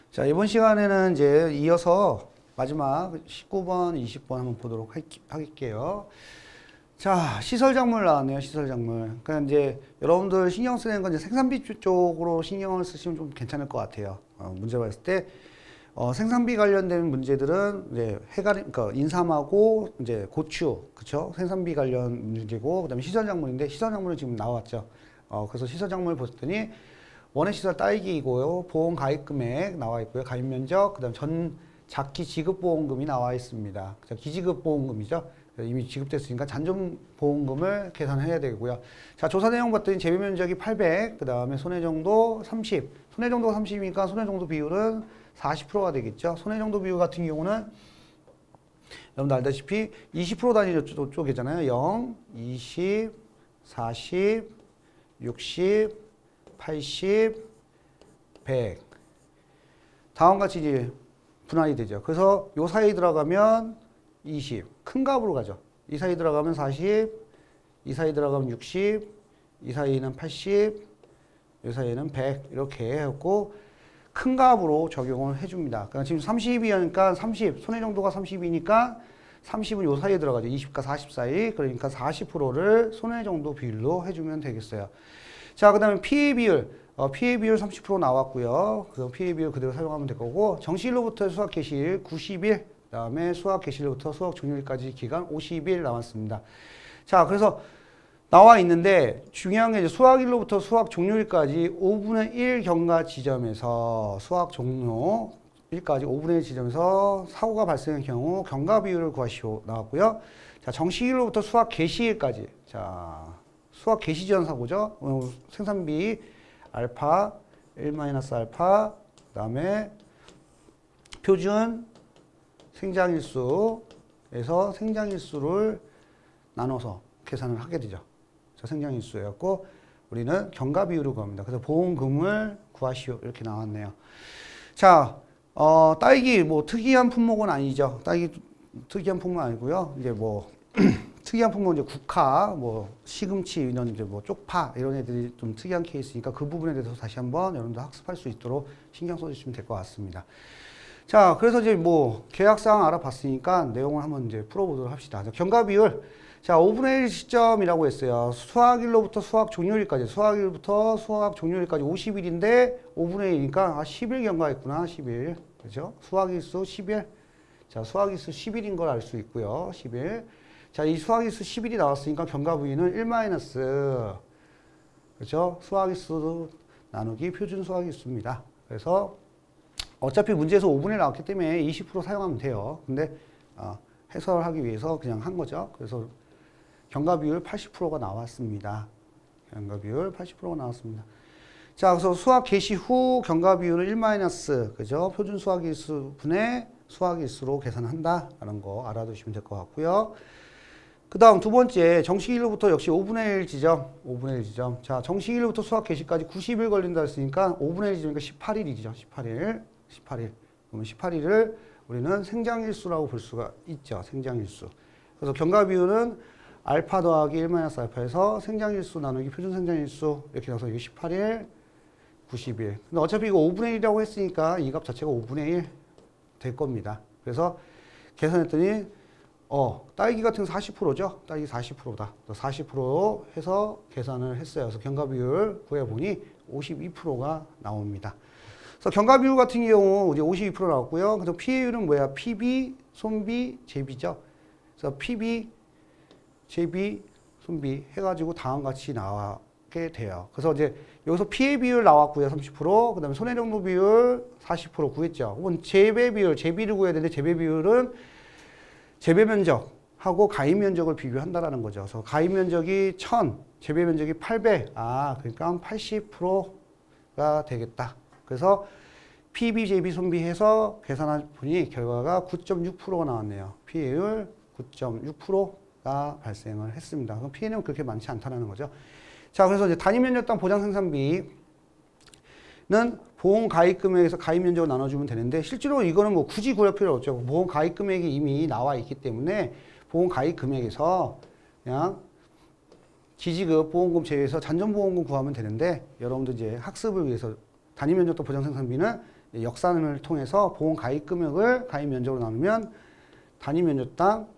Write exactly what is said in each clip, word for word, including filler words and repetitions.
자, 이번 시간에는 이제 이어서 마지막 십구 번, 이십 번 한번 보도록 할게요. 자, 시설 작물 나왔네요. 시설 작물. 그러니까 이제 여러분들 신경 쓰는 건 이제 생산비 쪽으로 신경을 쓰시면 좀 괜찮을 것 같아요. 어, 문제 봤을 때 어, 생산비 관련된 문제들은 이제 해가림, 그러니까 인삼하고 이제 고추, 그쵸? 생산비 관련 문제고, 그다음에 시설 작물인데 시설 작물은 지금 나왔죠. 어, 그래서 시설 작물 보셨더니 원예 시설 딸기이고요. 보험 가입 금액 나와 있고요. 가입 면적, 그다음 전 작기 지급 보험금이 나와 있습니다. 기지급 보험금이죠. 이미 지급됐으니까 잔존 보험금을 계산해야 되고요. 자, 조사 내용 봤더니 재배 면적이 팔백, 그다음에 손해 정도 삼십. 손해 정도가 삼십이니까 손해 정도 비율은 사십 퍼센트가 되겠죠. 손해 정도 비율 같은 경우는 여러분들 알다시피 이십 퍼센트 단위 쪽이잖아요. 영, 이십, 사십, 육십, 팔십, 백. 다음과 같이 이제 분할이 되죠. 그래서 요 사이 들어가면 이십, 큰 값으로 가죠. 이 사이 들어가면 사십, 이 사이 들어가면 육십, 이 사이는 팔십, 이 사이는 백 이렇게 해갖고 큰 값으로 적용을 해줍니다. 그러니까 지금 삼십이니까 삼십, 손해 정도가 삼십이니까 삼십은 요 사이에 들어가죠. 이십과 사십 사이. 그러니까 사십 퍼센트를 손해 정도 비율로 해주면 되겠어요. 자, 그 다음에 피해 비율. 어, 피해 비율 삼십 퍼센트 나왔고요. 그 피해 비율 그대로 사용하면 될 거고, 정시일로부터 수확 개시일 구십 일, 그 다음에 수확 개시일부터 수확 종료일까지 기간 오십 일 나왔습니다. 자, 그래서 나와 있는데 중요한 게 이제 수확일로부터 수확 종료일까지 오분의 일 경과 지점에서 수확 종료일까지 오분의 일 지점에서 사고가 발생한 경우 경과 비율을 구하시오 나왔고요. 자, 정시일로부터 수확 개시일까지. 자, 수확 개시 전 사고죠. 어, 생산비 알파 일 마이너스 알파, 그 다음에 표준 생장일수에서 생장일수를 나눠서 계산을 하게 되죠. 자, 생장일수였고 우리는 경과 비율을 구합니다. 그래서 보험금을 구하시오 이렇게 나왔네요. 자, 어, 딸기 뭐 특이한 품목은 아니죠. 딸기 특이한 품목은 아니고요. 이제 뭐 특이한 품목은 이제 국화, 뭐 시금치 이런 이제 뭐 쪽파 이런 애들이 좀 특이한 케이스니까 그 부분에 대해서 다시 한번 여러분들 학습할 수 있도록 신경 써주시면 될 것 같습니다. 자, 그래서 이제 뭐 계약사항 알아봤으니까 내용을 한번 이제 풀어보도록 합시다. 경과 비율. 자, 오분의 일 시점이라고 했어요. 수확일로부터 수확 종료일까지. 수확일부터 수확 종료일까지 오십 일인데 오분의 일이니까 아, 십 일 경과했구나. 십 일. 그죠? 수확일수 십 일. 자, 수확일수 십 일인 걸 알 수 있고요. 십 일. 자, 이 수확일수 십 일이 나왔으니까 경과 부위는 일 마이너스. 그죠? 수확일수 나누기 표준 수확일수입니다. 그래서 어차피 문제에서 오분의 일 나왔기 때문에 이십 퍼센트 사용하면 돼요. 근데 어, 해설하기 위해서 그냥 한 거죠. 그래서 경과 비율 팔십 퍼센트가 나왔습니다. 경과 비율 팔십 퍼센트가 나왔습니다. 자, 그래서 수확 개시 후 경과 비율은 일 마이너스, 그죠? 표준 수확일수 분의 수확일수로 계산한다라는 거 알아두시면 될 것 같고요. 그 다음 두 번째, 정시일로부터 역시 오분의 일 지점, 오분의 일 지점. 자, 정시일로부터 수확 개시까지 구십 일 걸린다 했으니까 오분의 일 지점이니까 십팔 일이죠. 십팔 일. 십팔 일. 그러면 십팔 일을 우리는 생장일수라고 볼 수가 있죠. 생장일수. 그래서 경과 비율은 알파 더하기 일 마이너스 알파에서 생장일수 나누기 표준 생장일수 이렇게 나서 이게 십팔 일, 구십 일. 근데 어차피 이거 오분의 일이라고 했으니까 이 값 자체가 오분의 일 될 겁니다. 그래서 계산했더니 어, 딸기 같은 거 사십 퍼센트죠. 딸기 사십 퍼센트다. 사십 퍼센트 해서 계산을 했어요. 그래서 경과 비율 구해보니 오십이 퍼센트가 나옵니다. 그래서 경과 비율 같은 경우 이제 오십이 퍼센트 나왔고요. 그래서 피해율은 뭐야? 피비, 손비, 제비죠. 그래서 피비, 제비, 손비 해가지고 다음과 같이 나오게 돼요. 그래서 이제 여기서 피해 비율 나왔고요. 삼십 퍼센트. 그 다음에 손해 정도 비율 사십 퍼센트 구했죠. 그럼 재배 비율, 재비를 구해야 되는데 재배 비율은 재배 면적하고 가입 면적을 비교한다라는 거죠. 그래서 가입 면적이 천, 재배 면적이 팔백. 아, 그러니까 팔십 퍼센트가 되겠다. 그래서 피비, 제비, 손비해서 계산한 보니 결과가 구 점 육 퍼센트가 나왔네요. 피해율 구 점 육 퍼센트가 발생을 했습니다. 그럼 피해는 그렇게 많지 않다는 거죠. 자, 그래서 이제 단위 면적당 보장 생산비는 보험 가입 금액에서 가입 면적을 나눠주면 되는데 실제로 이거는 뭐 굳이 구할 필요 없죠. 보험 가입 금액이 이미 나와 있기 때문에 보험 가입 금액에서 그냥 기지급 보험금 제외해서 잔존보험금 구하면 되는데 여러분들 이제 학습을 위해서 단위 면적당 보장 생산비는 역산을 통해서 보험 가입 금액을 가입 면적으로 나누면 단위 면적당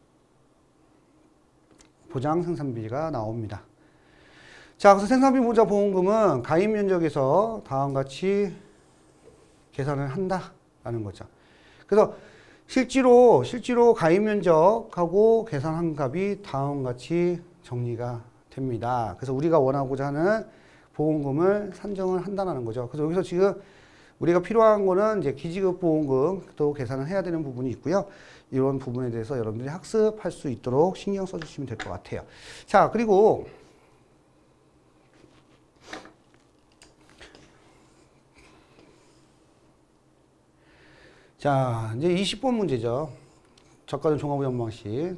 보장 생산비가 나옵니다. 자, 그래서 생산비 보장 보험금은 가입 면적에서 다음과 같이 계산을 한다라는 거죠. 그래서 실제로 실제로 가입 면적하고 계산한 값이 다음과 같이 정리가 됩니다. 그래서 우리가 원하고자 하는 보험금을 산정을 한다는 거죠. 그래서 여기서 지금 우리가 필요한 거는 이제 기지급 보험금도 계산을 해야 되는 부분이 있고요. 이런 부분에 대해서 여러분들이 학습할 수 있도록 신경 써주시면 될 것 같아요. 자, 그리고 자, 이제 이십 번 문제죠. 저가전 종합 연방식.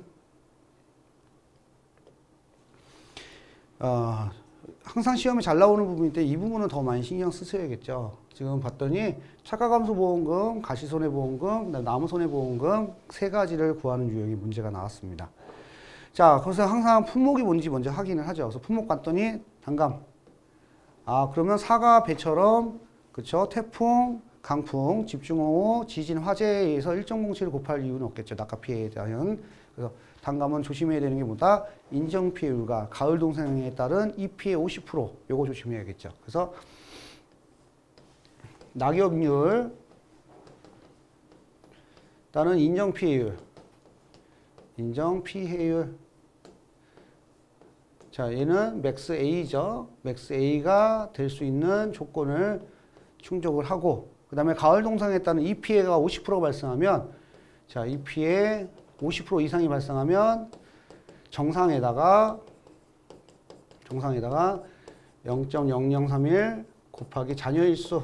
어, 항상 시험에 잘 나오는 부분인데 이 부분은 더 많이 신경 쓰셔야겠죠. 지금 봤더니 차가감소보험금, 가시손해보험금, 나무손해보험금 세 가지를 구하는 유형의 문제가 나왔습니다. 자, 그래서 항상 품목이 뭔지 먼저 확인을 하죠. 그래서 품목 봤더니 단감. 아, 그러면 사과, 배처럼 그쵸? 태풍, 강풍, 집중호우, 지진, 화재에 의해서 일정 공치를 곱할 이유는 없겠죠. 낙하피해에 대한. 그래서 단감은 조심해야 되는 게 뭐다? 인정피해율과 가을 동상에 따른 이 피해 오십 퍼센트 요거 조심해야겠죠. 그래서 낙엽률 따른 인정피해율 인정피해율 자, 얘는 맥스 A죠. 맥스 A가 될 수 있는 조건을 충족을 하고 그 다음에 가을 동상에 따른 이 피해가 오십 퍼센트 발생하면 자, 이 피해 오십 퍼센트 이상이 발생하면 정상에다가 정상에다가 영 점 영영삼일 곱하기 잔여일수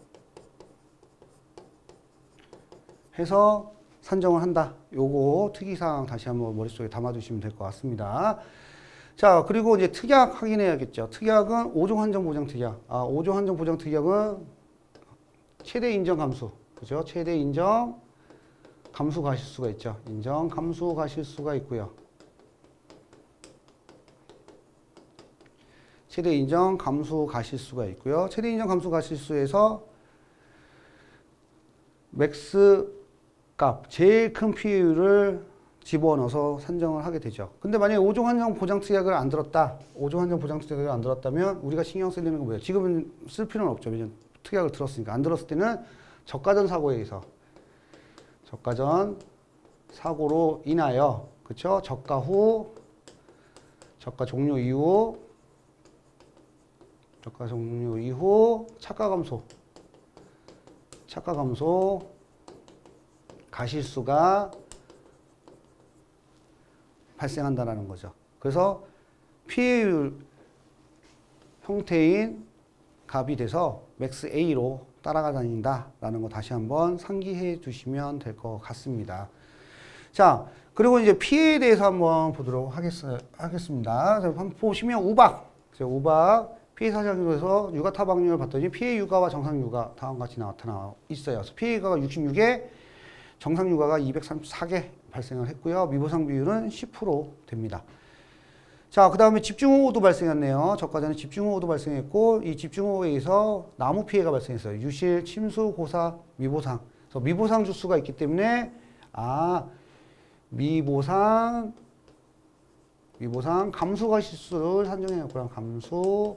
해서 산정을 한다. 요거 특이사항 다시 한번 머릿속에 담아두시면 될 것 같습니다. 자, 그리고 이제 특약 확인해야겠죠. 특약은 오 종 한정 보장 특약. 아, 오 종 한정 보장 특약은 최대 인정 감수. 그죠? 최대 인정 감수 가실 수가 있죠. 인정 감수 가실 수가 있고요. 최대 인정 감수 가실 수가 있고요. 최대 인정 감수 가실 수에서 맥스 값, 제일 큰 피해율을 집어넣어서 산정을 하게 되죠. 근데 만약에 오 종 한정 보장 특약을 안 들었다. 오 종 한정 보장 특약을 안 들었다면 우리가 신경 써야 되는 건 뭐예요? 지금은 쓸 필요는 없죠. 왜냐면 특약을 들었으니까. 안 들었을 때는 저가전 사고에 의해서 저가전 사고로 인하여 그쵸? 저가 후 저가 종료 이후 저가 종료 이후 차가 감소 차가 감소 가실수가 발생한다는 거죠. 그래서 피해율 형태인 값이 돼서 맥스 A로 따라가 다닌다라는 거 다시 한번 상기해 두시면 될 것 같습니다. 자, 그리고 이제 피해에 대해서 한번 보도록 하겠, 하겠습니다. 한번 보시면 우박, 우박 피해 사정에서 육아 타박률을 봤더니 피해 육아와 정상 육아 다음과 같이 나타나 있어요. 그래서 피해 육아가 육십육 개, 정상 육아가 이백삼십사 개 발생을 했고요. 미보상 비율은 십 퍼센트 됩니다. 자, 그 다음에 집중호우도 발생했네요. 저가전에 집중호우도 발생했고 이 집중호우에 의해서 나무 피해가 발생했어요. 유실, 침수, 고사, 미보상. 그래서 미보상 주수가 있기 때문에 아 미보상 미보상 감수 가실수를 산정해야겠구나. 감수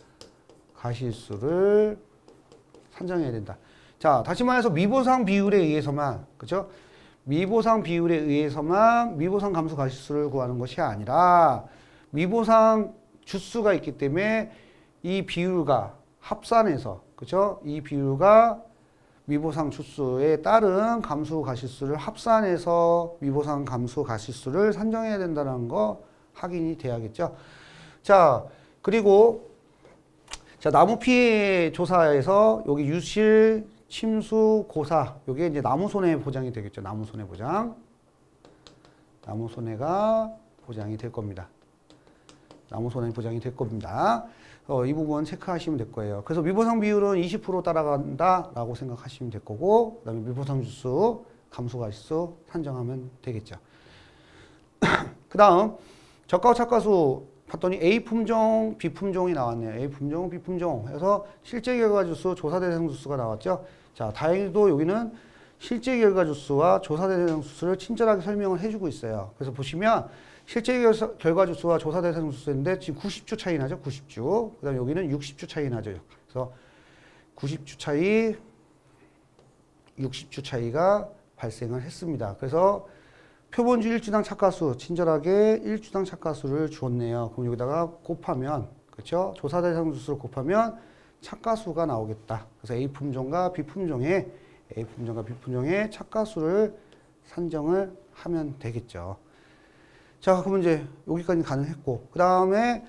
가실수를 산정해야 된다. 자, 다시 말해서 미보상 비율에 의해서만 그죠? 미보상 비율에 의해서만 미보상 감수 가실수를 구하는 것이 아니라 미보상 주수가 있기 때문에 이 비율과 합산해서 그죠? 이 비율과 미보상 주수에 따른 감수 가실수를 합산해서 미보상 감수 가실수를 산정해야 된다는 거 확인이 돼야겠죠. 자, 그리고 자, 나무 피해 조사에서 여기 유실, 침수, 고사 요게 이제 나무 손해 보장이 되겠죠. 나무 손해 보장. 나무 손해가 보장이 될 겁니다. 나무 손해 보장이 될 겁니다. 어, 이 부분 체크하시면 될 거예요. 그래서 미보상 비율은 이십 퍼센트 따라간다라고 생각하시면 될 거고, 그 다음에 미보상 주수, 감수 가실수 산정하면 되겠죠. 그 다음 저가와 차가수 봤더니 A 품종, B 품종이 나왔네요. A 품종, B 품종 해서 실제 결과 주수, 조사 대상 주수가 나왔죠. 자, 다행히도 여기는 실제 결과 주수와 조사 대상 주수를 친절하게 설명을 해주고 있어요. 그래서 보시면 실제 결과 주수와 조사 대상 주수인데 지금 구십 주 차이 나죠. 구십 주. 그 다음에 여기는 육십 주 차이 나죠. 그래서 구십 주 차이, 육십 주 차이가 발생을 했습니다. 그래서 표본주 일 주당 착가수, 친절하게 일 주당 착가수를 주었네요. 그럼 여기다가 곱하면, 그렇죠? 조사 대상 주수를 곱하면 착가수가 나오겠다. 그래서 A 품종과 B 품종의 A 품종과 B 품종의 착가수를 산정을 하면 되겠죠. 자, 그러면 이제 여기까지 가능했고, 그 다음에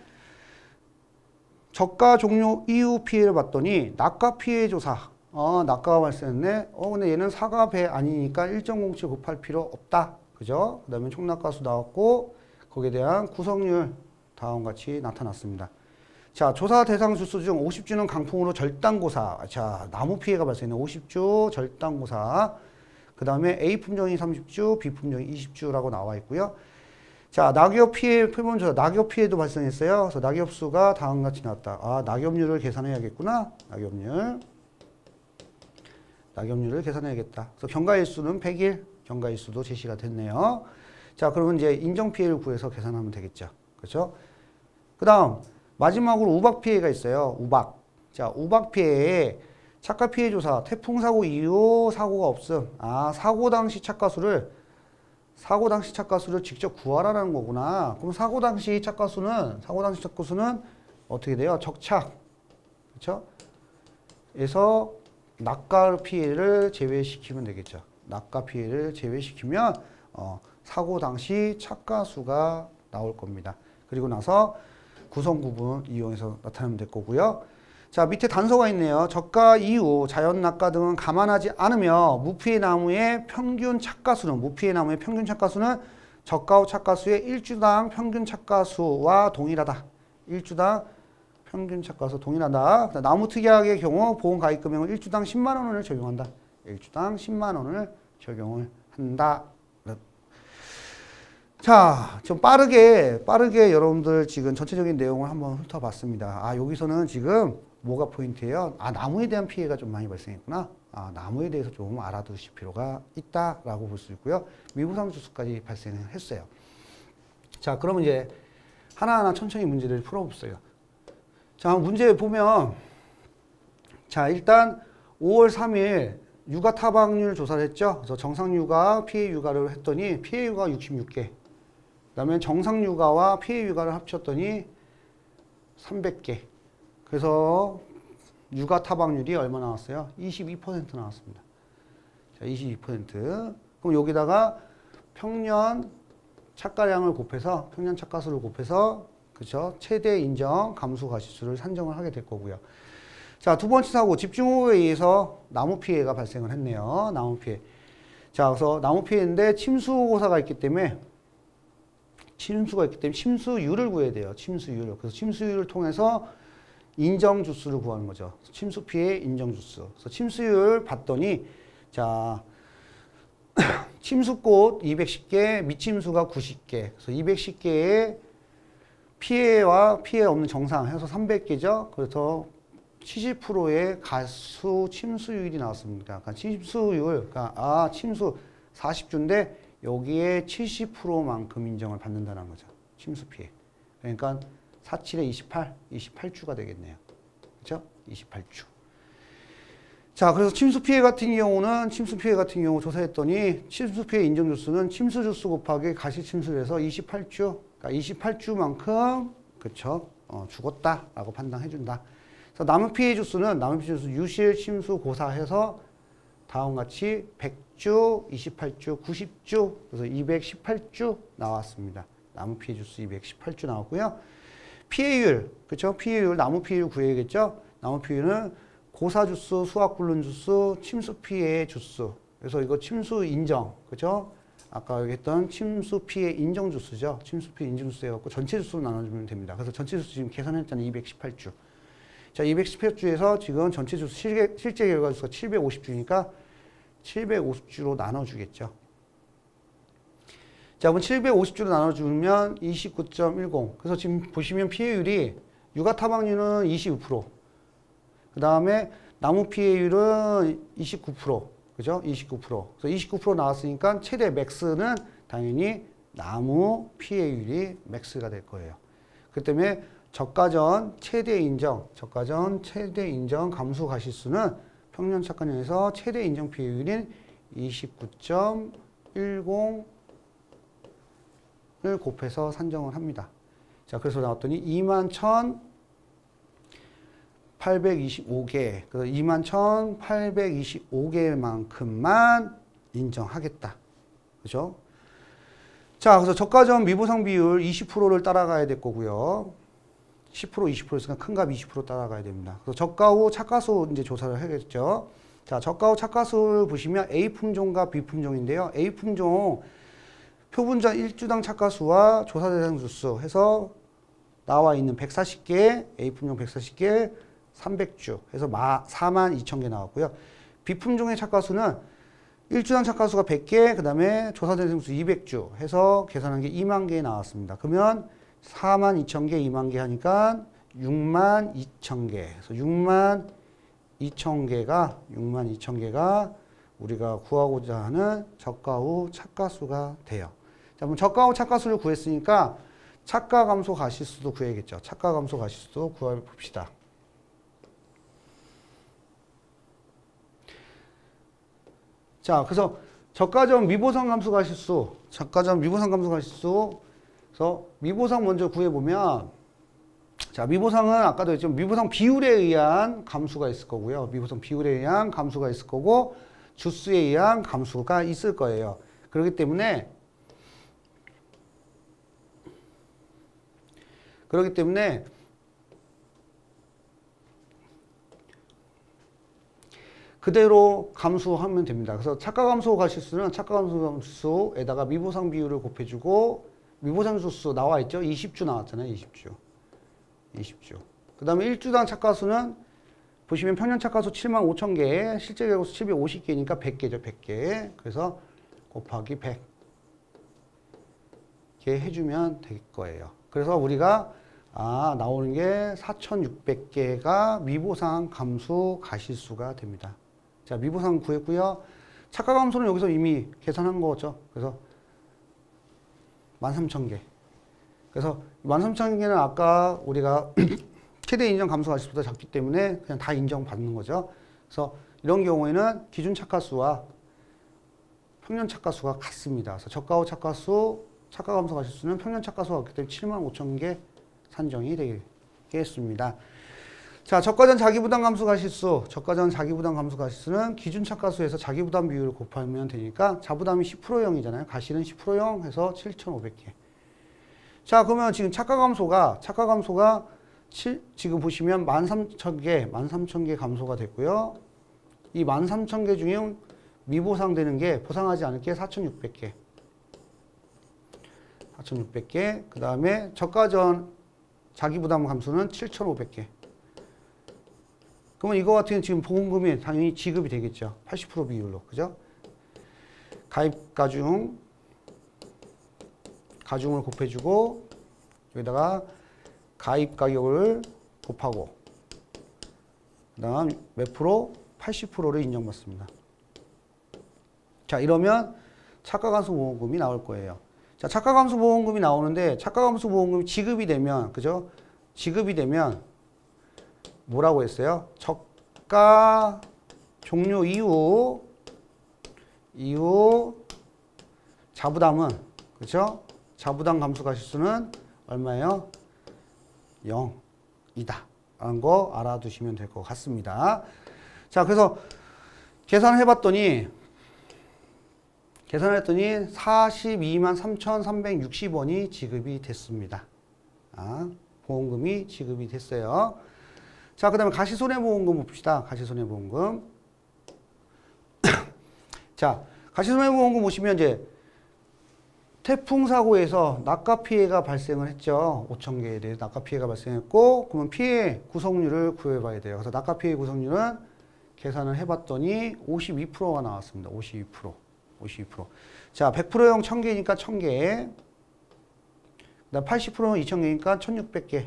저가 종료 이후 피해를 봤더니 낙가 피해 조사. 어, 낙가가 발생했네. 어, 근데 얘는 사가 배 아니니까 일 점 공칠 곱할 필요 없다. 그죠? 그 다음에 총낙가수 나왔고, 거기에 대한 구성률 다음과 같이 나타났습니다. 자, 조사 대상 주수 중 오십 주는 강풍으로 절단고사. 자, 나무 피해가 발생했네. 오십 주 절단고사. 그 다음에 A 품종이 삼십 주, B 품종이 이십 주라고 나와 있고요. 자, 낙엽 피해 표본조사, 낙엽 피해도 발생했어요. 그래서 낙엽 수가 다음과 같이 나왔다. 아, 낙엽률을 계산해야겠구나. 낙엽률. 낙엽률을 계산해야겠다. 그래서 경과일수는 백 일, 경과일수도 제시가 됐네요. 자, 그러면 이제 인정 피해를 구해서 계산하면 되겠죠. 그렇죠? 그 다음, 마지막으로 우박 피해가 있어요. 우박. 자, 우박 피해에 착가 피해 조사, 태풍 사고 이후 사고가 없음. 아, 사고 당시 착가수를 사고 당시 착가수를 직접 구하라는 거구나. 그럼 사고 당시 착가수는 사고 당시 착가수는 어떻게 돼요? 적착. 그렇죠? 에서 낙가 피해를 제외시키면 되겠죠. 낙가 피해를 제외시키면 어, 사고 당시 착가수가 나올 겁니다. 그리고 나서 구성 구분 이용해서 나타내면 될 거고요. 자, 밑에 단서가 있네요. 저가 이후 자연 낙가 등은 감안하지 않으며 무피해 나무의 평균 착가수는 무피해 나무의 평균 착가수는 저가 후 착가수의 일 주당 평균 착가수와 동일하다. 일 주당 평균 착가수 동일하다. 나무 특약의 경우 보험 가입 금액은 일 주당 십만 원을 적용한다. 일 주당 십만 원을 적용을 한다. 자, 좀 빠르게 빠르게 여러분들 지금 전체적인 내용을 한번 훑어봤습니다. 아, 여기서는 지금 뭐가 포인트예요? 아, 나무에 대한 피해가 좀 많이 발생했구나. 아, 나무에 대해서 좀 알아두실 필요가 있다라고 볼 수 있고요. 미부상 주수까지 발생을 했어요. 자, 그러면 이제 하나하나 천천히 문제를 풀어봅시다. 자, 문제 보면 자, 일단 오월 삼일 육아 타박률 조사를 했죠. 그래서 정상 육아, 피해 육아를 했더니 피해 육아가 육십육 개. 그 다음에 정상 육아와 피해 육아를 합쳤더니 삼백 개. 그래서 육아 타박률이 얼마 나왔어요? 이십이 퍼센트 나왔습니다. 자, 이십이 퍼센트. 그럼 여기다가 평년 착가량을 곱해서, 평년 착가수를 곱해서, 그쵸? 최대 인정 감수 가시수를 산정을 하게 될 거고요. 자, 두 번째 사고, 집중호우에 의해서 나무 피해가 발생을 했네요. 나무 피해. 자, 그래서 나무 피해인데 침수고사가 있기 때문에, 침수가 있기 때문에 침수율을 구해야 돼요. 침수율. 그래서 침수율을 통해서 인정 주수를 구하는 거죠. 침수 피해 인정 주수. 그래서 침수율 봤더니, 자, 침수꽃 이백십 개, 미침수가 구십 개. 그래서 이백십 개의 피해와 피해 없는 정상 해서 삼백 개죠. 그래서 칠십 퍼센트의 가수 침수율이 나왔습니다. 그러니까 침수율, 그러니까 아, 침수 사십 주인데 여기에 칠십 퍼센트만큼 인정을 받는다는 거죠. 침수 피해. 그러니까 사십칠에 이십팔, 이십팔 주가 되겠네요. 그렇죠? 이십팔 주. 자, 그래서 침수 피해 같은 경우는 침수 피해 같은 경우 조사했더니 침수 피해 인정 주수는 침수 주수 곱하기 가시 침수해서 이십팔 주, 그러니까 이십팔 주만큼 그렇죠? 어, 죽었다라고 판단해 준다. 그래서 나무 피해 주수는 나무 피해 주수 유실 침수 고사해서 다음과 같이 백 주, 이십팔 주, 구십 주, 그래서 이백십팔 주 나왔습니다. 나무 피해 주수 이백십팔 주 나왔고요. 피해율, 그렇죠? 피해율, 나무 피해율 구해야겠죠? 나무 피해율은 고사 주수, 수확 굴른 주수, 침수 피해 주수. 그래서 이거 침수 인정, 그렇죠? 아까 여기 했던 침수 피해 인정 주수죠. 침수 피해 인정 주수 해갖고 전체 주수로 나눠주면 됩니다. 그래서 전체 주수 지금 계산했잖아요. 이백십팔 주. 자, 이백십팔 주에서 지금 전체 주수 실제, 실제 결과 주수가 칠백오십 주니까 칠백오십 주로 나눠주겠죠. 자, 그럼 칠백오십 주로 나눠주면 이십구 점 일공. 그래서 지금 보시면 피해율이 육아 타박률은 이십이 퍼센트. 그 다음에 나무 피해율은 이십구 퍼센트. 그죠? 이십구 퍼센트. 그래서 이십구 퍼센트 나왔으니까 최대 맥스는 당연히 나무 피해율이 맥스가 될 거예요. 그 때문에 저가전 최대 인정, 저가전 최대 인정 감소 가시수는 평년 착관형에서 최대 인정 피해율인 이십구 점 일공을 곱해서 산정을 합니다. 자, 그래서 나왔더니 이만 천팔백이십오 개, 그래서 이만 천팔백이십오 개만큼만 인정하겠다. 그죠? 자, 그래서 저가전 미보상 비율 이십 퍼센트를 따라가야 될 거고요. 십 퍼센트, 이십 퍼센트니까 큰 값 이십 퍼센트 따라가야 됩니다. 그래서 저가 후 착가수 이제 조사를 해야겠죠. 자, 저가 후 착가수를 보시면 A 품종과 B 품종인데요. A 품종 표분전 일 주당 착가수와 조사 대상 주수 해서 나와 있는 백사십 개, A 품종 백사십 개, 삼백 주 해서 사만 이천 개 나왔고요. B 품종의 착가수는 일 주당 착가수가 백 개, 그 다음에 조사 대상 수 이백 주 해서 계산한 게 이만 개 나왔습니다. 그러면 사만 이천 개, 이만 개 하니까 육만 이천 개. 그래서 육만 이천 개가, 육만 이천 개가 우리가 구하고자 하는 저가 후 착가수가 돼요. 자, 그럼 저가 후 착가수를 구했으니까 착가 감소 가시수도 구해야겠죠. 착가 감소 가시수도 구해봅시다. 자, 그래서 저가전 미보상 감소 가시수, 저가전 미보상 감소 가시수, 그래서 미보상 먼저 구해보면, 자, 미보상은 아까도 했죠. 미보상 비율에 의한 감수가 있을 거고요. 미보상 비율에 의한 감수가 있을 거고, 주수에 의한 감수가 있을 거예요. 그렇기 때문에, 그렇기 때문에, 그대로 감수하면 됩니다. 그래서 착가 감소 가실수는 착가 감소 감수에다가 미보상 비율을 곱해주고, 미보상 주수 나와 있죠? 이십 주 나왔잖아요. 이십 주. 이십 주. 그 다음에 일 주당 착가수는 보시면 평년 착가수 칠만 오천 개, 실제 개고수 칠백오십 개니까 백 개죠. 백 개. 그래서 곱하기 백 개 해주면 될 거예요. 그래서 우리가 아 나오는 게 사천육백 개가 미보상 감수 가실수가 됩니다. 자, 미보상 구했고요. 착가 감소는 여기서 이미 계산한 거죠. 그래서 만 삼천 개. 그래서 만 삼천 개는 아까 우리가 최대 인정 감소 가시수보다 작기 때문에 그냥 다 인정받는 거죠. 그래서 이런 경우에는 기준 착가수와 평년 착가수가 같습니다. 그래서 저가 후 착가수, 착가 감소 가시수는 평년 착가수가 같기 때문에 칠만 오천 개 산정이 되겠습니다. 자, 저가전 자기부담 감소 가시수, 저가전 자기부담 감소 가시수는 기준 착가수에서 자기부담 비율을 곱하면 되니까 자부담이 십 퍼센트형이잖아요. 가실은 십 퍼센트형 해서 칠천오백 개. 자, 그러면 지금 착가 감소가, 착가 감소가 칠, 지금 보시면 만 삼천 개, 만 삼천 개 감소가 됐고요. 이 만 삼천 개 중에 미보상 되는 게, 보상하지 않을 게 사천육백 개. 사천육백 개. 그 다음에 저가전 자기부담 감소는 칠천오백 개. 그러면 이거 같은 경우는 지금 보험금이 당연히 지급이 되겠죠. 팔십 퍼센트 비율로. 그죠? 가입 가중, 가중을 곱해주고, 여기다가 가입 가격을 곱하고, 그 다음 몇 프로? 팔십 퍼센트를 인정받습니다. 자, 이러면 착가감소 보험금이 나올 거예요. 자, 착가감소 보험금이 나오는데, 착가감소 보험금이 지급이 되면, 그죠? 지급이 되면, 뭐라고 했어요? 저가 종료 이후, 이후 자부담은, 그죠? 자부담 감소 가시수는 얼마예요? 영이다. 라는 거 알아두시면 될 것 같습니다. 자, 그래서 계산을 해봤더니, 계산을 했더니 사십이만 삼천삼백육십 원이 지급이 됐습니다. 아, 보험금이 지급이 됐어요. 자, 그 다음에 가시손해보험금 봅시다. 가시손해보험금. 자, 가시손해보험금 보시면 이제 태풍 사고에서 낙가 피해가 발생을 했죠. 오천 개에 대해서 낙가 피해가 발생했고, 그러면 피해 구성률을 구해봐야 돼요. 그래서 낙가 피해 구성률은 계산을 해봤더니 오십이 퍼센트가 나왔습니다. 오십이 퍼센트. 오십이 퍼센트. 자, 백 퍼센트용 천 개니까 천 개. 그다음 팔십 퍼센트용 이천 개니까 천육백 개.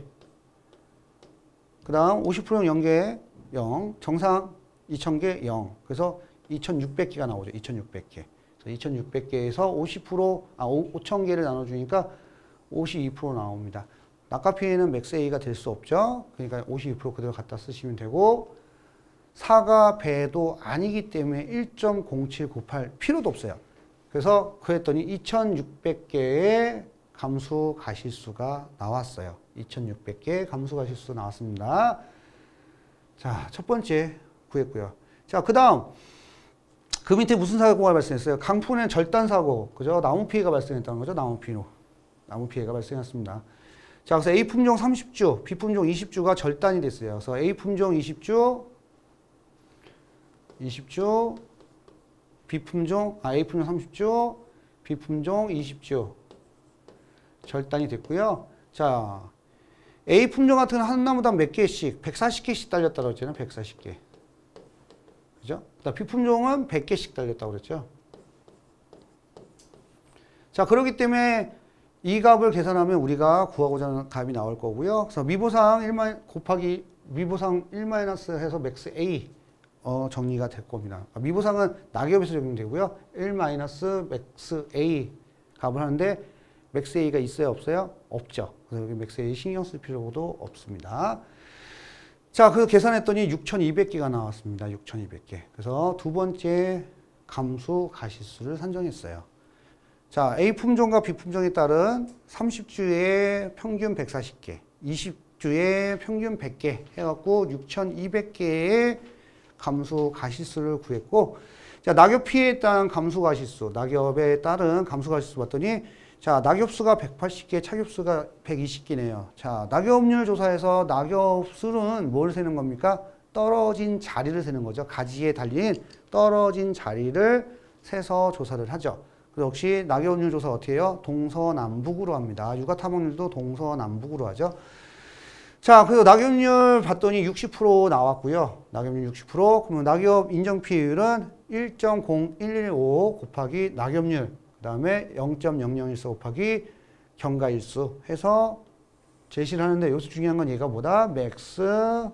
그다음 오십 퍼센트용 영 개, 영. 정상 이천 개, 영. 그래서 이천육백 개가 나오죠. 이천육백 개. 그래서 이천육백 개에서 오십 퍼센트, 아, 오천 개를 나눠주니까 오십이 퍼센트 나옵니다. 낙가피해는 맥스 A가 될 수 없죠. 그러니까 오십이 퍼센트 그대로 갖다 쓰시면 되고, 사가 배도 아니기 때문에 일 점 공칠 구팔 필요도 없어요. 그래서 그랬더니 이천육백 개의 감수 가실수가 나왔어요. 이천육백 개 감수 가실수 나왔습니다. 자, 첫 번째 구했고요. 자, 그 다음 그 밑에 무슨 사고가 발생했어요? 강풍에는 절단 사고, 그죠? 나무 피해가 발생했다는 거죠. 나무 피해, 나무 피해가 발생했습니다. 자, 그래서 A 품종 삼십 주, B 품종 이십 주가 절단이 됐어요. 그래서 A 품종 이십 주, 이십 주, B 품종, 아, A 품종 삼십 주, B 품종 이십 주 절단이 됐고요. 자, A 품종 같은 경우는 한 나무당 몇 개씩, 백사십 개씩 달렸다고 했잖아요. 백사십 개. 그죠? B 품종은 백 개씩 달렸다고 그랬죠. 자, 그렇기 때문에 이 값을 계산하면 우리가 구하고자 하는 값이 나올 거고요. 그래서 미보상 일 곱하기 미보상 일 마이너스 해서 맥스 A 어, 정리가 될 겁니다. 미보상은 낙엽에서 적용되고요. 일 마이너스 맥스 A 값을 하는데 맥스 A가 있어요? 없어요? 없죠. 그래서 여기 맥스 A 신경 쓸 필요도 없습니다. 자, 그래서 계산했더니 육천이백 개가 나왔습니다. 육천이백 개. 그래서 두 번째 감수 가실수를 산정했어요. 자, A 품종과 B 품종에 따른 삼십 주에 평균 백사십 개, 이십 주에 평균 백 개 해갖고 육천이백 개의 감수 가실수를 구했고, 자, 낙엽 피해에 따른 감수 가실수, 낙엽에 따른 감수 가실수 봤더니, 자, 낙엽수가 백팔십 개, 착엽수가 백이십 개네요. 자, 낙엽률 조사에서 낙엽수는 뭘 세는 겁니까? 떨어진 자리를 세는 거죠. 가지에 달린 떨어진 자리를 세서 조사를 하죠. 역시 낙엽률 조사 어떻게 해요? 동서남북으로 합니다. 육아 탐험률도 동서남북으로 하죠. 자, 그리고 낙엽률 봤더니 육십 퍼센트 나왔고요. 낙엽률 육십 퍼센트. 그러면 낙엽 인정 피해율은 일 점 공일일오 곱하기 낙엽률, 그 다음에 영 점 영영일사 곱하기 경과일수 해서 제시를 하는데, 여기서 중요한 건 얘가 뭐다? 맥스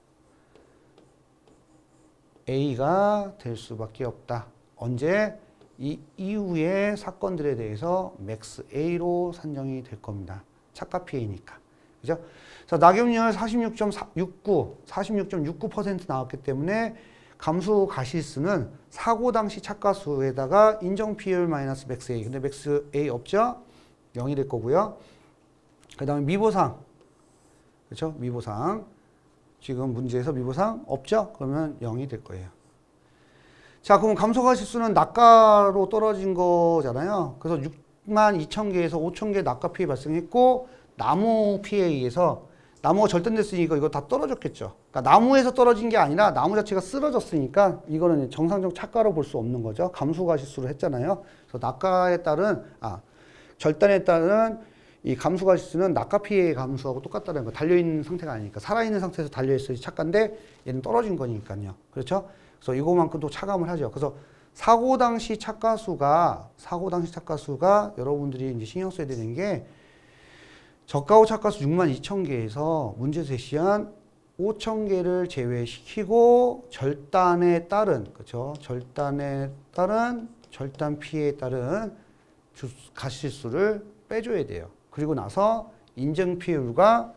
A가 될 수밖에 없다. 언제? 이 이후의 사건들에 대해서 맥스 A로 산정이 될 겁니다. 착가 피해니까. 그죠? 그래서 낙엽률 사십육 점 육구, 사십육 점 육구 퍼센트 나왔기 때문에 감수 가실수는 사고 당시 착가수에다가 인정 피해율 마이너스 맥스 A. 근데 맥스 A 없죠? 영이 될 거고요. 그 다음에 미보상. 그렇죠? 미보상. 지금 문제에서 미보상 없죠? 그러면 영이 될 거예요. 자, 그럼 감소가실수는 낙가로 떨어진 거잖아요. 그래서 육만 이천 개에서 오천 개 낙가 피해 발생했고, 나무 피해에 의해서 나무가 절단됐으니까 이거 다 떨어졌겠죠. 그러니까 나무에서 떨어진 게 아니라 나무 자체가 쓰러졌으니까 이거는 정상적 착가로 볼 수 없는 거죠. 감소가실수를 했잖아요. 그래서 낙가에 따른, 아, 절단에 따른 이 감소가실수는 낙가 피해 감소하고 똑같다는 거. 달려있는 상태가 아니니까. 살아있는 상태에서 달려있어야지 착가인데 얘는 떨어진 거니까요. 그렇죠? 그래서 이거만큼도 차감을 하죠. 그래서 사고 당시 착가수가, 사고 당시 착가수가 여러분들이 이제 신경 써야 되는 게, 저가후 착가수 육만 이천 개에서 문제 제시한 오천 개를 제외시키고 절단에 따른, 그렇죠? 절단에 따른, 절단 피해에 따른 주, 가실수를 빼줘야 돼요. 그리고 나서 인정 피해율과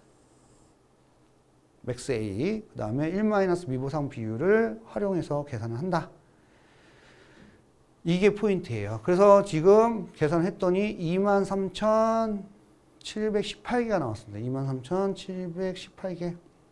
맥스 A, 그 다음에 일 마이너스 미보상 비율을 활용해서 계산을 한다. 이게 포인트예요. 그래서 지금 계산했더니 이만 삼천칠백십팔 개가 나왔습니다. 이만 삼천칠백십팔 개.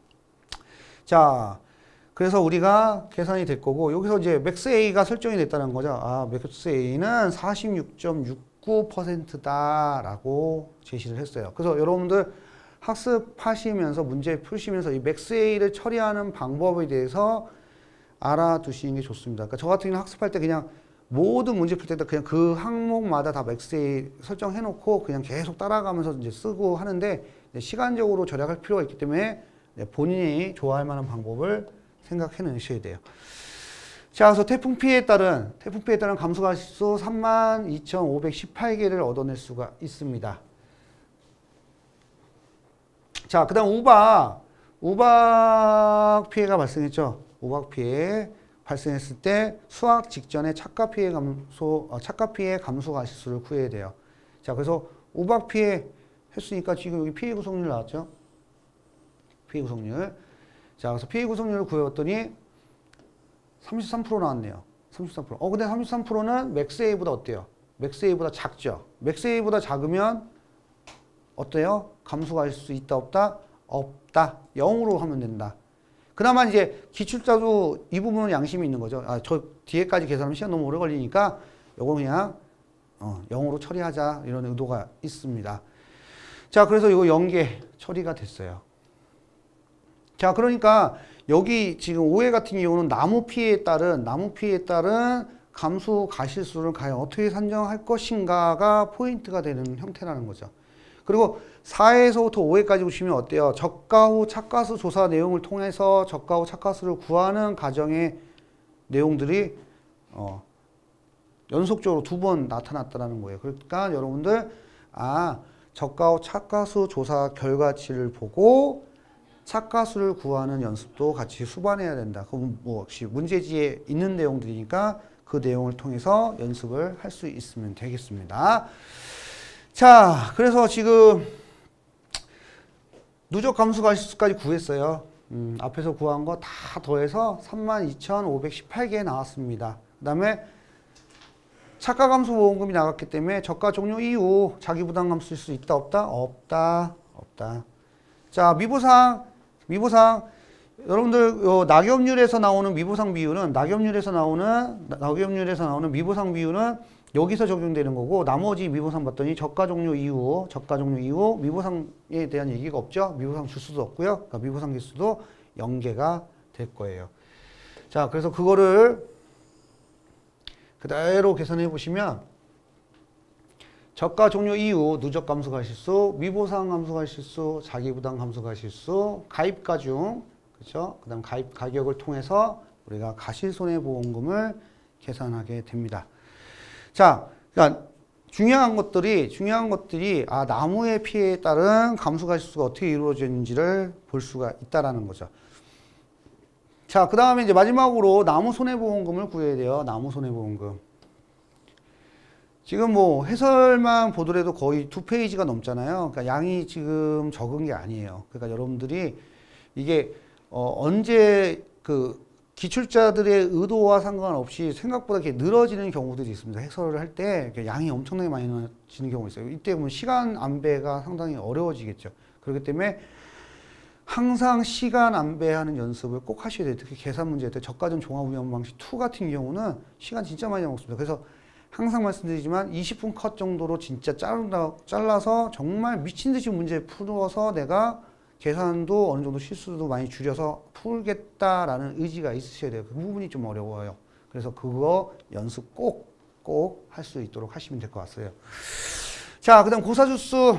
자, 그래서 우리가 계산이 될 거고, 여기서 이제 맥스 A가 설정이 됐다는 거죠. 아, 맥스 A는 사십육 점 육구 퍼센트다라고 제시를 했어요. 그래서 여러분들 학습하시면서 문제 푸시면서 이 맥스 A를 처리하는 방법에 대해서 알아두시는 게 좋습니다. 그러니까 저 같은 경우는 학습할 때 그냥 모든 문제 풀 때 그냥 그 항목마다 다 맥스 A 설정해 놓고 그냥 계속 따라가면서 이제 쓰고 하는데, 시간적으로 절약할 필요가 있기 때문에 본인이 좋아할 만한 방법을 생각해 놓으셔야 돼요. 자, 그래서 태풍 피해에 따른, 태풍 피해에 따른 감소가시수 삼만 이천오백십팔 개를 얻어낼 수가 있습니다. 자, 그 다음 우박. 우박 피해가 발생했죠. 우박 피해 발생했을 때 수확 직전에 착가 피해 감소, 어, 착가 피해 감소가시수를 구해야 돼요. 자, 그래서 우박 피해 했으니까 지금 여기 피해 구성률 나왔죠. 피해 구성률. 자, 그래서 피해 구성률을 구해봤더니 삼십삼 퍼센트 나왔네요. 삼십삼 퍼센트. 어, 근데 삼십삼 퍼센트는 맥스A보다 어때요? 맥스A보다 작죠. 맥스A보다 작으면 어때요? 감소가 있을 수 있다, 없다? 없다. 영으로 하면 된다. 그나마 이제 기출자도 이 부분은 양심이 있는 거죠. 아, 저 뒤에까지 계산하면 시간 너무 오래 걸리니까 요거 그냥 어, 영으로 처리하자 이런 의도가 있습니다. 자, 그래서 이거 연계 처리가 됐어요. 자, 그러니까 여기 지금 오 회 같은 경우는 나무 피해에 따른 나무 피해에 따른 감수 가실수를 과연 어떻게 산정할 것인가가 포인트가 되는 형태라는 거죠. 그리고 사 회에서부터 오 회까지 보시면 어때요? 저가 후 착가수 조사 내용을 통해서 저가 후 착가수를 구하는 과정의 내용들이 어, 연속적으로 두 번 나타났다는 거예요. 그러니까 여러분들 아 저가 후 착가수 조사 결과치를 보고 착가수를 구하는 연습도 같이 수반해야 된다. 그럼 뭐 역시 문제지에 있는 내용들이니까 그 내용을 통해서 연습을 할 수 있으면 되겠습니다. 자, 그래서 지금 누적 감수 가시수까지 구했어요. 음, 앞에서 구한 거 다 더해서 삼만 이천오백십팔 개 나왔습니다. 그 다음에 착가 감수 보험금이 나갔기 때문에 저가 종료 이후 자기 부담 감수일 수 있다, 없다? 없다, 없다. 자, 미보상, 미보상. 여러분들 요 낙엽률에서 나오는 미보상 비율은 낙엽률에서 나오는 낙엽률에서 나오는 미보상 비율은 여기서 적용되는 거고 나머지 미보상 봤더니 저가 종료 이후 저가 종료 이후 미보상에 대한 얘기가 없죠. 미보상 줄 수도 없고요. 그러니까 미보상 개수도 영 개가 될 거예요. 자, 그래서 그거를 그대로 계산해 보시면 저가 종료 이후 누적 감수 가실수, 미보상 감수 가실수, 자기 부담 감수 가실수, 가입 가중, 그렇죠? 그다음 가입 가격을 통해서 우리가 가실손해보험금을 계산하게 됩니다. 자, 그러니까 중요한 것들이 중요한 것들이 아 나무의 피해에 따른 감수 가실수가 어떻게 이루어지는지를 볼 수가 있다라는 거죠. 자, 그 다음에 이제 마지막으로 나무 손해보험금을 구해야 돼요. 나무 손해보험금. 지금 뭐 해설만 보더라도 거의 두 페이지가 넘잖아요. 그러니까 양이 지금 적은 게 아니에요. 그러니까 여러분들이 이게 어 언제 그 기출자들의 의도와 상관없이 생각보다 이렇게 늘어지는 경우들이 있습니다. 해설을 할 때 양이 엄청나게 많이 늘어지는 경우가 있어요. 이때 보면 시간 안배가 상당히 어려워지겠죠. 그렇기 때문에 항상 시간 안배하는 연습을 꼭 하셔야 돼요. 특히 계산 문제 때 저가점 종합운영 방식 이 같은 경우는 시간 진짜 많이 먹습니다. 그래서 항상 말씀드리지만 이십 분 컷 정도로 진짜 잘라, 잘라서 정말 미친 듯이 문제 풀어서 내가 계산도 어느 정도 실수도 많이 줄여서 풀겠다라는 의지가 있으셔야 돼요. 그 부분이 좀 어려워요. 그래서 그거 연습 꼭, 꼭 할 수 있도록 하시면 될 것 같아요. 자, 그 다음 고사주수.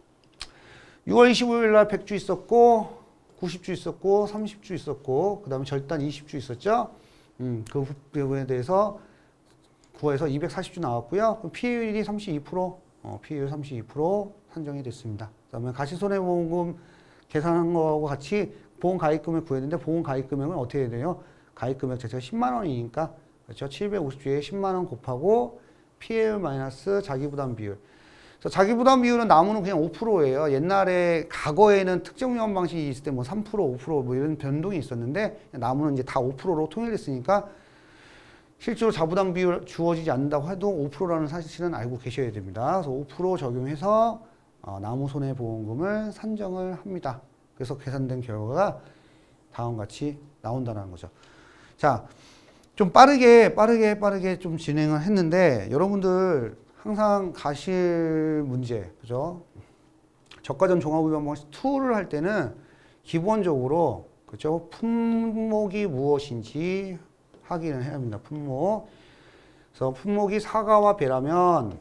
유월 이십오일 날 백 주 있었고, 구십 주 있었고, 삼십 주 있었고, 그 다음에 절단 이십 주 있었죠. 음, 그 부분에 대해서 구해서 이백사십 주 나왔고요. 피해율이 삼십이 퍼센트, 어, 피해율 삼십이 퍼센트 산정이 됐습니다. 그 다음에 가시손해보험금 계산한 거하고 같이 보험 가입금을 구했는데 보험 가입금액은 어떻게 해야 돼요? 가입금액 자체가 십만 원이니까 그렇죠? 칠백오십 주에 십만 원 곱하고 피해율 마이너스 자기부담 비율. 그래서 자기부담 비율은 나무는 그냥 오 퍼센트예요. 옛날에 과거에는 특정요원 방식이 있을 때 뭐 삼 퍼센트, 오 퍼센트 뭐 이런 변동이 있었는데 나무는 이제 다 오 퍼센트로 통일됐으니까 실제로 자부담 비율 주어지지 않는다고 해도 오 퍼센트라는 사실은 알고 계셔야 됩니다. 그래서 오 퍼센트 적용해서 어, 나무 손해보험금을 산정을 합니다. 그래서 계산된 결과가 다음과 같이 나온다는 거죠. 자, 좀 빠르게 빠르게 빠르게 좀 진행을 했는데 여러분들 항상 가실 문제, 그죠? 저가점 종합운영 방식 이를 할 때는 기본적으로 그죠? 품목이 무엇인지 확인을 해야 합니다. 품목. 그래서 품목이 사과와 배라면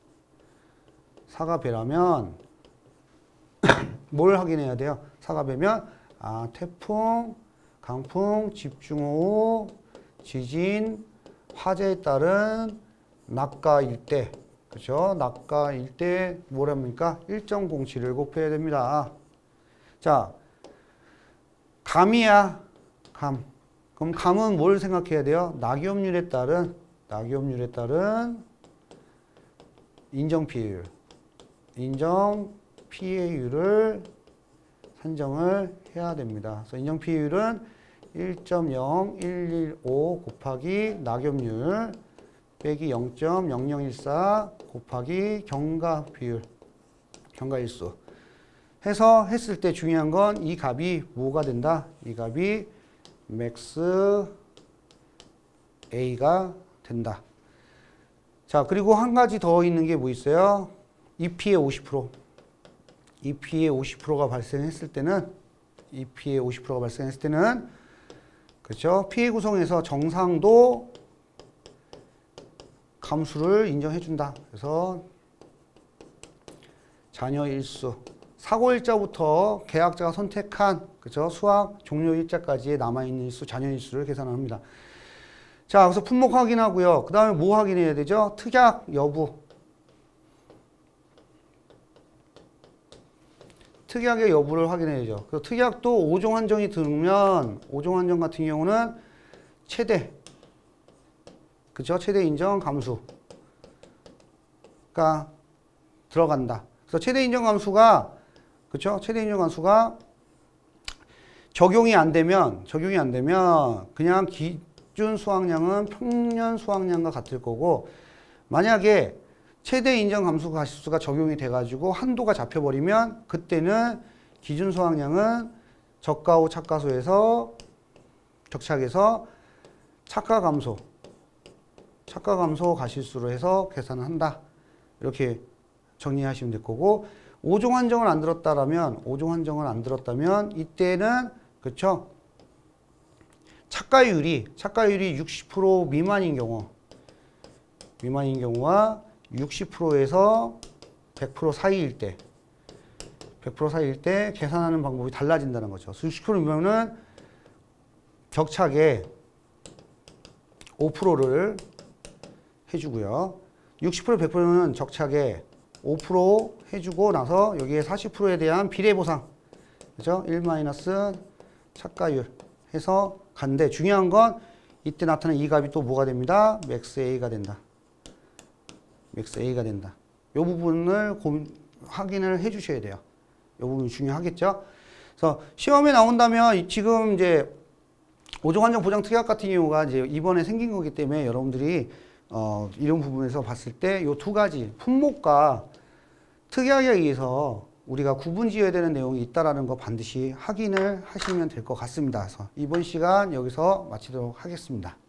사과 배라면 뭘 확인해야 돼요? 사과 배면 아 태풍, 강풍, 집중호우, 지진, 화재에 따른 낙가일 때, 그렇죠? 낙가일 때 뭐랍니까? 일정 공치를 곱해야 됩니다. 자, 감이야, 감. 그럼 감은 뭘 생각해야 돼요? 낙엽률에 따른, 낙엽률에 따른 인정 피해율. 인정 피해율을 산정을 해야 됩니다. 그래서 인정 피해율은 일 점 영일일오 곱하기 낙엽률 빼기 영 점 영영일사 곱하기 경과 비율, 경과일수 해서 했을 때 중요한 건 이 값이 뭐가 된다? 이 값이 맥스 A가 된다. 자, 그리고 한 가지 더 있는 게 뭐 있어요? 이피의 오십 퍼센트. 이피의 오십 퍼센트가 발생했을 때는, 이피의 오십 퍼센트가 발생했을 때는, 그렇죠? 피해 구성에서 정상도 감수를 인정해 준다. 그래서 자녀 일수, 사고 일자부터 계약자가 선택한, 그렇죠? 수학 종료 일자까지의 남아있는 일수, 자녀 일수를 계산합니다. 자, 그래서 품목 확인하고요. 그 다음에 뭐 확인해야 되죠? 특약 여부. 특약의 여부를 확인해야죠. 그래서 특약도 오 종 한정이 들면, 오 종 한정 같은 경우는 최대, 그죠? 최대 인정 감수가 들어간다. 그래서 최대 인정 감수가, 그죠? 최대 인정 감수가 적용이 안 되면, 적용이 안 되면 그냥 기준 수확량은 평년 수확량과 같을 거고, 만약에 최대 인정 감수 가시수가 적용이 돼가지고 한도가 잡혀버리면 그때는 기준 수확량은 저가후 착가수에서 적착해서 착가 감소, 착가 감소 가실수로 해서 계산을 한다. 이렇게 정리하시면 될 거고, 오 종 한정을 안 들었다라면, 오 종 한정을 안 들었다면 이때는, 그쵸? 착가율이, 착가율이 육십 퍼센트 미만인 경우, 미만인 경우와 육십 퍼센트에서 백 퍼센트 사이일 때, 백 퍼센트 사이일 때 계산하는 방법이 달라진다는 거죠. 육십 퍼센트면은 격차게 오 퍼센트를 해주고요. 육십 퍼센트, 백 퍼센트는 적차게 오 퍼센트 해주고 나서 여기에 사십 퍼센트에 대한 비례보상, 그죠? 일 마이너스 착가율 해서 간데, 중요한 건 이때 나타난 이 값이 또 뭐가 됩니다? 맥스 A가 된다. 맥스 A가 된다. 이 부분을 고민, 확인을 해 주셔야 돼요. 이 부분이 중요하겠죠? 그래서 시험에 나온다면 지금 이제 오 종 한정 보장 특약 같은 경우가 이제 이번에 생긴 거기 때문에 여러분들이 어, 이런 부분에서 봤을 때 이 두 가지 품목과 특약에 의해서 우리가 구분 지어야 되는 내용이 있다라는 거 반드시 확인을 하시면 될 것 같습니다. 그래서 이번 시간 여기서 마치도록 하겠습니다.